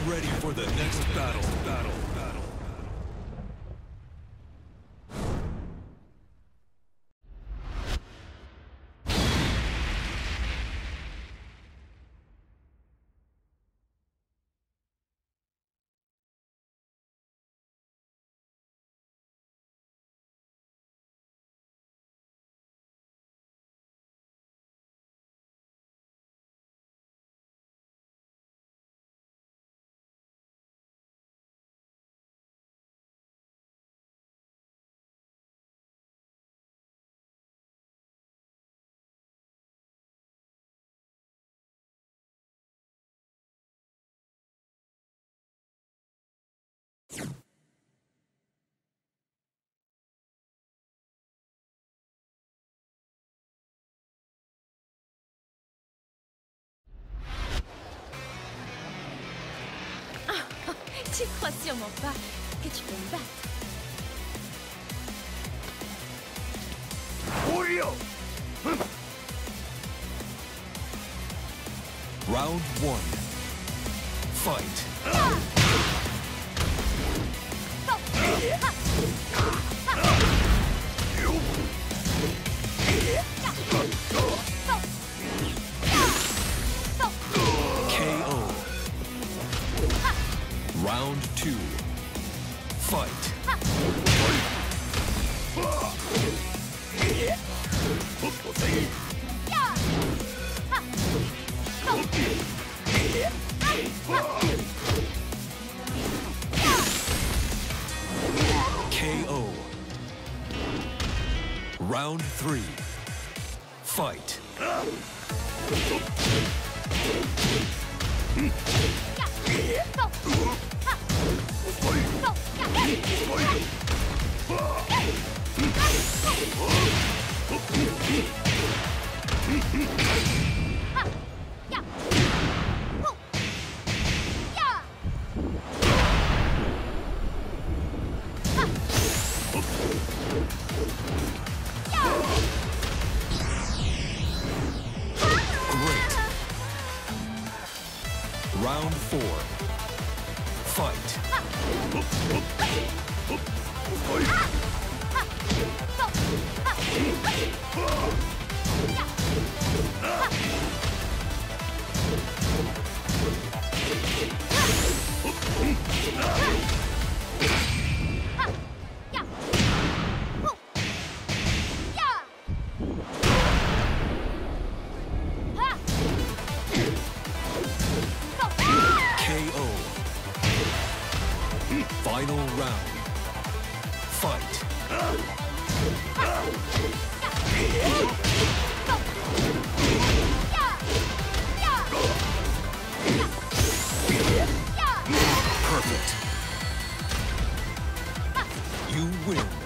ready for the next battle. Tu crois sûrement pas que tu peux me battre. Round 1. Fight. KO. Round 2. Fight. KO. Round 3. Fight. Great. Round 4. Fight. KO. Final round. Fight. Perfect. You win.